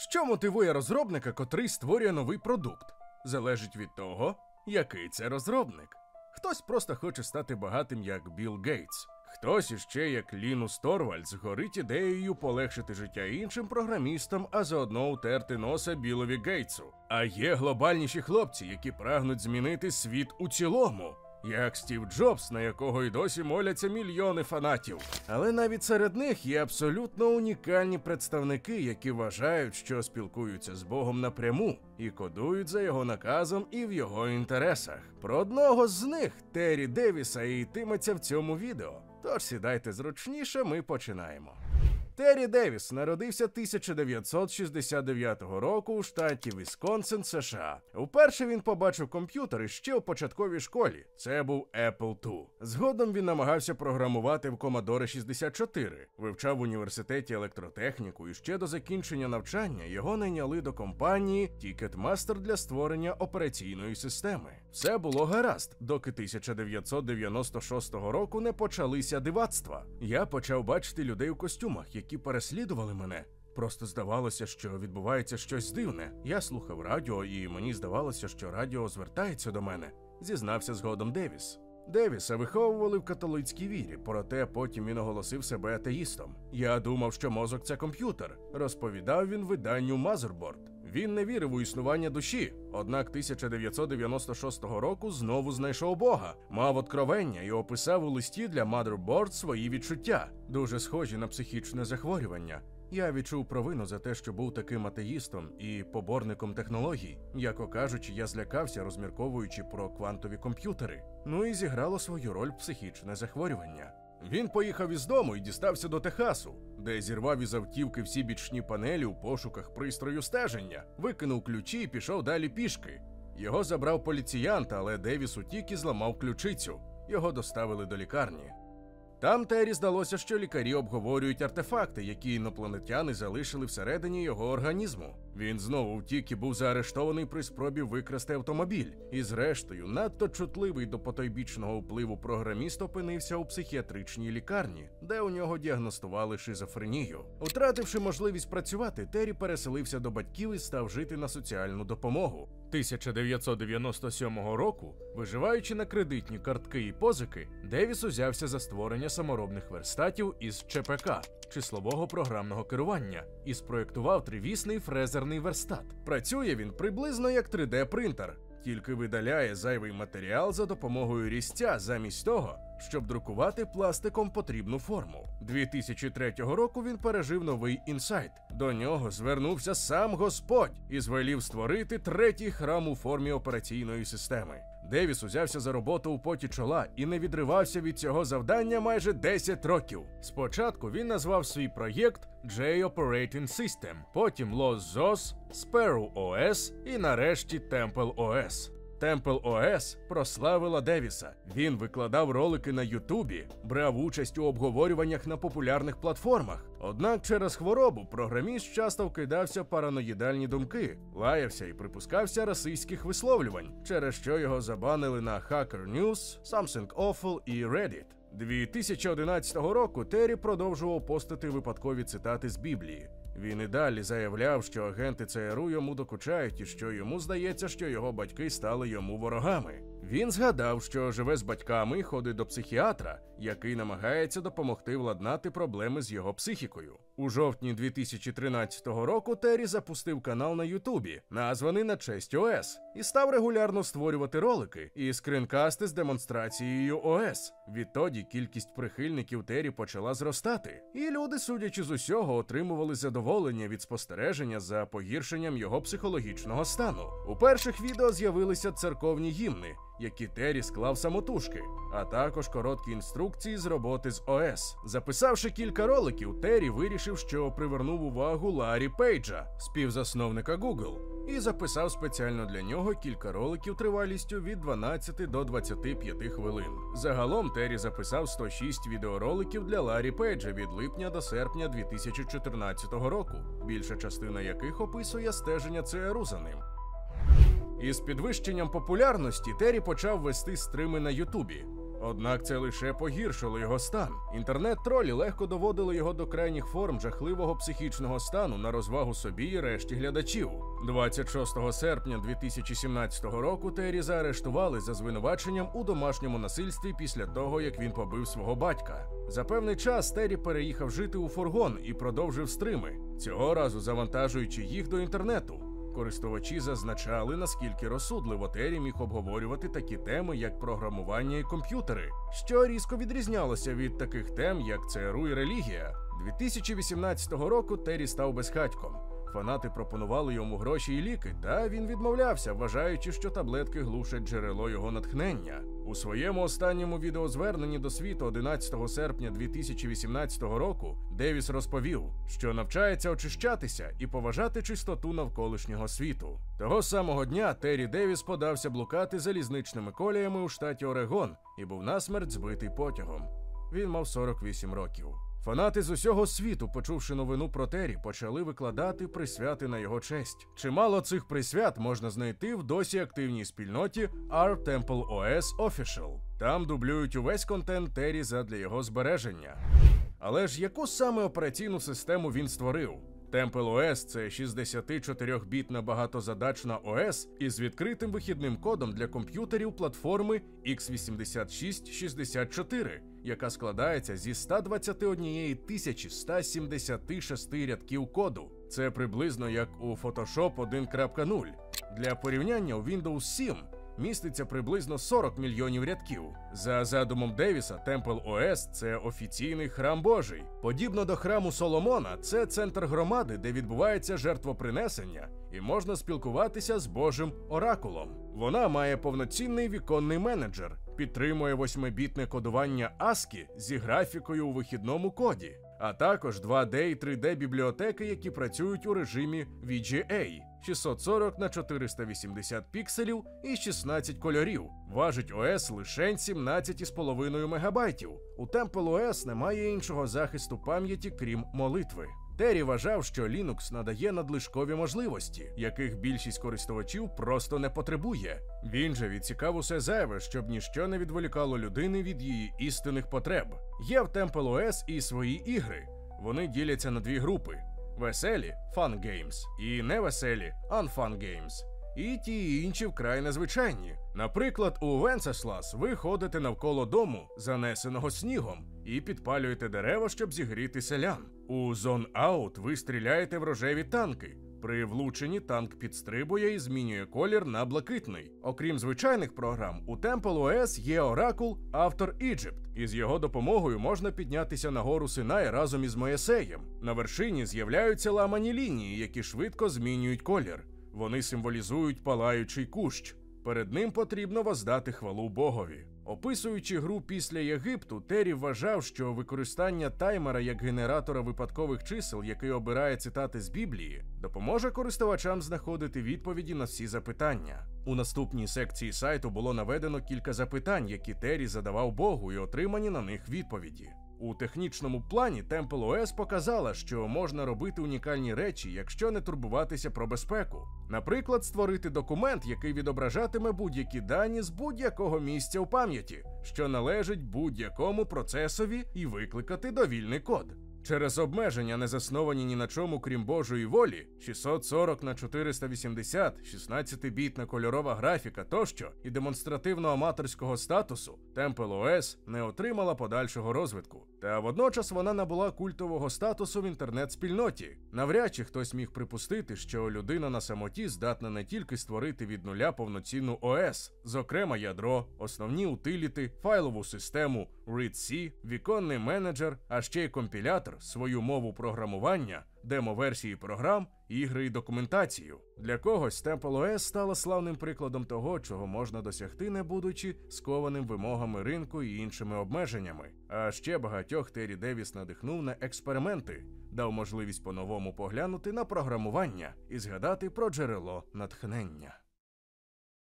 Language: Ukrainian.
Що мотивує розробника, котрий створює новий продукт? Залежить від того, який це розробник. Хтось просто хоче стати багатим, як Білл Гейтс. Хтось іще, як Лінус Торвальдс, горить ідеєю полегшити життя іншим програмістам, а заодно утерти носа Біллові Гейтсу. А є глобальніші хлопці, які прагнуть змінити світ у цілому. Як Стів Джобс, на якого й досі моляться мільйони фанатів. Але навіть серед них є абсолютно унікальні представники, які вважають, що спілкуються з Богом напряму і кодують за його наказом і в його інтересах. Про одного з них, Террі Девіса, і йтиметься в цьому відео. Тож сідайте зручніше, ми починаємо. Террі Девіс народився 1969 року у штаті Вісконсин, США. Уперше він побачив комп'ютери ще у початковій школі. Це був Apple II. Згодом він намагався програмувати в Commodore 64, вивчав в університеті електротехніку і ще до закінчення навчання його найняли до компанії Ticketmaster для створення операційної системи. Все було гаразд, доки 1996 року не почалися дивацтва. Я почав бачити людей у костюмах, які переслідували мене. Просто здавалося, що відбувається щось дивне. Я слухав радіо, і мені здавалося, що радіо звертається до мене, зізнався згодом Девіс. Девіса виховували в католицькій вірі, проте потім він оголосив себе атеїстом. «Я думав, що мозок – це комп'ютер», – розповідав він виданню Motherboard. Він не вірив у існування душі, однак 1996 року знову знайшов Бога, мав откровення і описав у листі для Motherboard свої відчуття, дуже схожі на психічне захворювання. Я відчув провину за те, що був таким атеїстом і поборником технологій. Яко кажучи, я злякався, розмірковуючи про квантові комп'ютери. Ну і зіграло свою роль психічне захворювання. Він поїхав із дому і дістався до Техасу, де зірвав із автівки всі бічні панелі у пошуках пристрою стеження, викинув ключі і пішов далі пішки. Його забрав поліціянт, але Девіс утік і зламав ключицю. Його доставили до лікарні. Там Террі здалося, що лікарі обговорюють артефакти, які інопланетяни залишили всередині його організму. Він знову втік і був заарештований при спробі викрасти автомобіль. І зрештою, надто чутливий до потойбічного впливу програміст опинився у психіатричній лікарні, де у нього діагностували шизофренію. Втративши можливість працювати, Террі переселився до батьків і став жити на соціальну допомогу. 1997 року, виживаючи на кредитні картки і позики, Девіс узявся за створення саморобних верстатів із ЧПК – числового програмного керування, і спроєктував тривісний фрезерний верстат. Працює він приблизно як 3D-принтер, тільки видаляє зайвий матеріал за допомогою різця замість того, щоб друкувати пластиком потрібну форму. 2003 року він пережив новий інсайт. До нього звернувся сам Господь і звелів створити третій храм у формі операційної системи. Девіс узявся за роботу у поті чола і не відривався від цього завдання майже 10 років. Спочатку він назвав свій проєкт J Operating System, потім Los ZOS, Sparrow OS і нарешті Temple OS. Temple OS прославила Девіса. Він викладав ролики на Ютубі, брав участь у обговорюваннях на популярних платформах. Однак через хворобу програміст часто вкидався в параноїдальні думки, лаявся і припускався расистських висловлювань, через що його забанили на Hacker News, Something Awful і Reddit. 2011 року Террі продовжував постити випадкові цитати з Біблії. Він і далі заявляв, що агенти ЦРУ йому докучають і що йому здається, що його батьки стали йому ворогами. Він згадав, що живе з батьками і ходить до психіатра, який намагається допомогти владнати проблеми з його психікою. У жовтні 2013 року Террі запустив канал на Ютубі, названий на честь ОС, і став регулярно створювати ролики і скринкасти з демонстрацією ОС. Відтоді кількість прихильників Террі почала зростати, і люди, судячи з усього, отримували задоволення від спостереження за погіршенням його психологічного стану. У перших відео з'явилися церковні гімни, які Террі склав самотужки, а також короткі інструкції з роботи з ОС. Записавши кілька роликів, Террі вирішив, що привернув увагу Ларрі Пейджа, співзасновника Google, і записав спеціально для нього кілька роликів тривалістю від 12 до 25 хвилин. Загалом Террі записав 106 відеороликів для Ларрі Пейджа від липня до серпня 2014 року, більша частина яких описує стеження ЦРУ за ним. Із підвищенням популярності Террі почав вести стріми на Ютубі. Однак це лише погіршило його стан. Інтернет-тролі легко доводили його до крайніх форм жахливого психічного стану на розвагу собі і решті глядачів. 26 серпня 2017 року Террі заарештували за звинуваченням у домашньому насильстві після того, як він побив свого батька. За певний час Террі переїхав жити у фургон і продовжив стрими, цього разу завантажуючи їх до інтернету. Користувачі зазначали, наскільки розсудливо Террі міг обговорювати такі теми, як програмування і комп'ютери, що різко відрізнялося від таких тем, як ЦРУ і релігія. 2018 року Террі став безхатьком. Фанати пропонували йому гроші і ліки, та він відмовлявся, вважаючи, що таблетки глушать джерело його натхнення. У своєму останньому відеозверненні до світу 11 серпня 2018 року Девіс розповів, що навчається очищатися і поважати чистоту навколишнього світу. Того самого дня Террі Девіс подався блукати залізничними коліями у штаті Орегон і був насмерть збитий потягом. Він мав 48 років. Фанати з усього світу, почувши новину про Террі, почали викладати присвяти на його честь. Чимало цих присвят можна знайти в досі активній спільноті R-Temple-OS Official. Там дублюють увесь контент Террі задля його збереження. Але ж яку саме операційну систему він створив? Temple-OS – це 64-бітна багатозадачна ОС із відкритим вихідним кодом для комп'ютерів платформи x86-64, яка складається зі 121 176 рядків коду. Це приблизно як у Photoshop 1.0. Для порівняння у Windows 7 міститься приблизно 40 мільйонів рядків. За задумом Девіса, Temple-OS – це офіційний храм Божий. Подібно до храму Соломона, це центр громади, де відбувається жертвопринесення, і можна спілкуватися з Божим оракулом. Вона має повноцінний віконний менеджер, підтримує 8-бітне кодування ASCII зі графікою у вихідному коді, а також 2D і 3D бібліотеки, які працюють у режимі VGA. 640 на 480 пікселів і 16 кольорів. Важить ОС лише 17,5 мегабайтів. У Temple-OS немає іншого захисту пам'яті, крім молитви. Террі вважав, що Linux надає надлишкові можливості, яких більшість користувачів просто не потребує. Він же відсікав усе зайве, щоб ніщо не відволікало людини від її істинних потреб. Є в Temple-OS і свої ігри. Вони діляться на дві групи. Веселі – Fun Games і невеселі – Unfun Games. І ті, і інші вкрай незвичайні. Наприклад, у Венцеслас ви ходите навколо дому, занесеного снігом, і підпалюєте дерева, щоб зігріти селян. У Zone Out ви стріляєте в рожеві танки. При влученні танк підстрибує і змінює колір на блакитний. Окрім звичайних програм, у Temple-OS є оракул Автор Egypt. Із його допомогою можна піднятися на гору Синай разом із Моїсеєм. На вершині з'являються ламані лінії, які швидко змінюють колір. Вони символізують палаючий кущ. Перед ним потрібно воздати хвалу Богові. Описуючи гру після Єгипту, Террі вважав, що використання таймера як генератора випадкових чисел, який обирає цитати з Біблії, допоможе користувачам знаходити відповіді на всі запитання. У наступній секції сайту було наведено кілька запитань, які Террі задавав Богу, і отримані на них відповіді. У технічному плані Temple-OS показала, що можна робити унікальні речі, якщо не турбуватися про безпеку. Наприклад, створити документ, який відображатиме будь-які дані з будь-якого місця у пам'яті, що належить будь-якому процесові, і викликати довільний код. Через обмеження, не засновані ні на чому, крім Божої волі, 640 на 480, 16-бітна кольорова графіка тощо і демонстративно-аматорського статусу, Temple-OS не отримала подальшого розвитку. Та водночас вона набула культового статусу в інтернет-спільноті. Навряд чи хтось міг припустити, що людина на самоті здатна не тільки створити від нуля повноцінну ОС, зокрема ядро, основні утиліти, файлову систему, read-c, віконний менеджер, а ще й компілятор, свою мову програмування, демо-версії програм, ігри і документацію. Для когось Temple-OS стала славним прикладом того, чого можна досягти, не будучи скованим вимогами ринку і іншими обмеженнями. А ще багатьох Террі Девіс надихнув на експерименти, дав можливість по-новому поглянути на програмування і згадати про джерело натхнення.